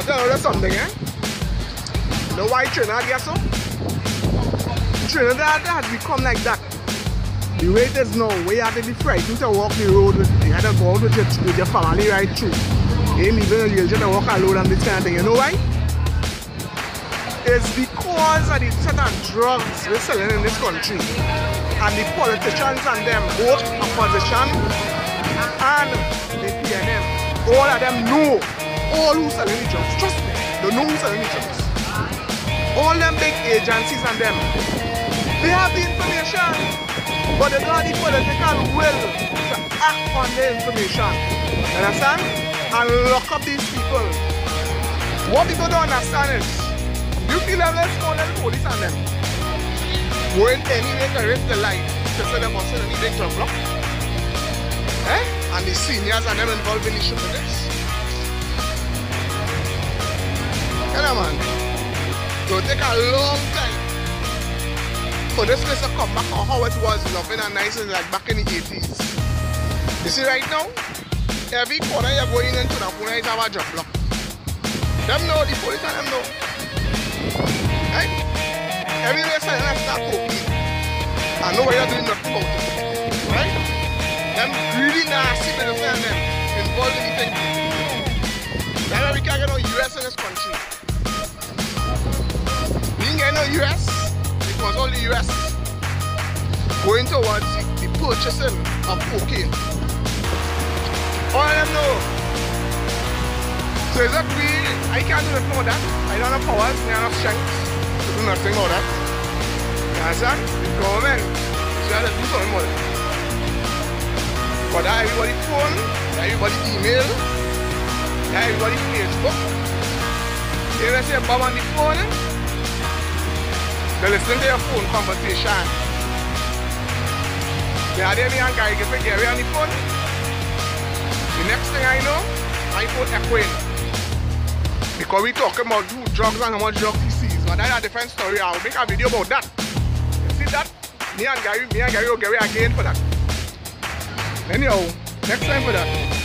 I'll tell you something, eh? You know why Trinidad gets so? Trinidad has become like that. The way it is now, where you have to be frightened to walk the road, you have to go out with your family right through. You ain't even you just walk alone and this kind of thing. You know why? It's because of the set of drugs we're selling in this country. And the politicians and them, both opposition and the PNM, all of them know all who's selling the drugs. Trust me, they know who's selling the drugs. All them big agencies and them, they have the information, but they don't have the political will to act on the information. You understand? And lock up these people. What people don't understand is, you feel like let's call the police on them. Won't anyway to risk the life to say them also need big drug block. Eh? And the seniors and them involved in the shit with this. Yeah, man. It will take a long time for this place to come back on how it was loving and nice and like back in the 80s. You see right now, every corner you're going into the corner is our drug block. Them know, the police and them know. Right? Everywhere selling us that cocaine. I know where you're doing nothing about it. Right? Them really nasty businessmen and them involved in the thing. That's why we can't get no US in this country. We ain't getting no US because all the US going towards the purchasing of cocaine. All of them know. So it's up to me, I can't do nothing about that. I don't have powers, I don't have strength to do nothing about that. You understand? The government should have to do something about it. But that everybody phone, that everybody email, that everybody Facebook. They will say Bob on the phone, they listen to your phone conversation. They are there and guy get Gary on the phone. The next thing I know, I put echoing. Because we talking about drugs and how much drugs he sees. But that's a different story. I'll make a video about that. You see that? Me and Gary will Gary again for that. Anyhow, next time for that.